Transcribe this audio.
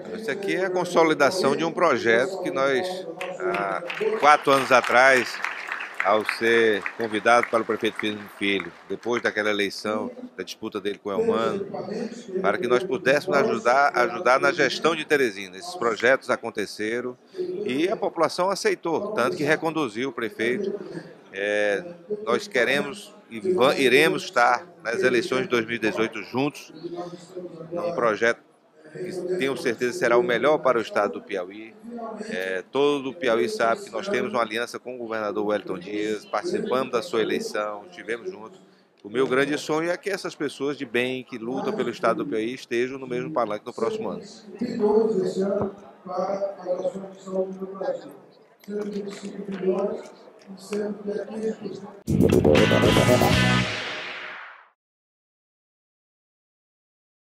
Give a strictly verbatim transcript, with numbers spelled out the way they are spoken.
Isso aqui é a consolidação de um projeto que nós, há quatro anos atrás, ao ser convidado pelo prefeito Firmo Filho, depois daquela eleição, da disputa dele com o Elmano, para que nós pudéssemos ajudar, ajudar na gestão de Teresina. Esses projetos aconteceram e a população aceitou, tanto que reconduziu o prefeito. É, nós queremos e iremos estar nas eleições de dois mil e dezoito juntos, num projeto que tenho certeza será o melhor para o estado do Piauí. É, todo o Piauí sabe que nós temos uma aliança com o governador Wellington Dias, participamos da sua eleição, estivemos juntos. O meu grande sonho é que essas pessoas de bem, que lutam pelo estado do Piauí, estejam no mesmo palanque no próximo ano. E todos esse ano para a nossa missão do Brasil. cento e vinte e cinco milhões e cento e quinze por cento.